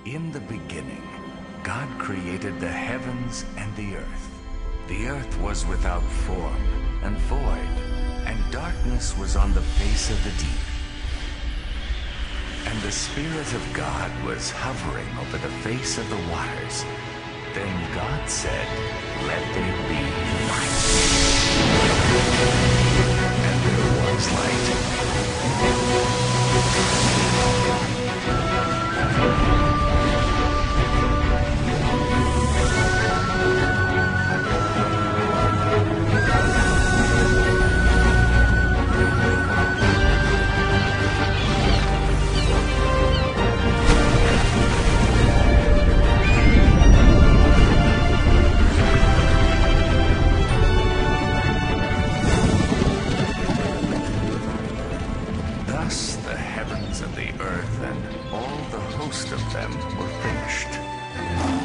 In the beginning, God created the heavens and the earth. The earth was without form and void, and darkness was on the face of the deep. And the Spirit of God was hovering over the face of the waters. Then God said, "Let there be light." And there was light. Thus the heavens and the earth and all the host of them were finished.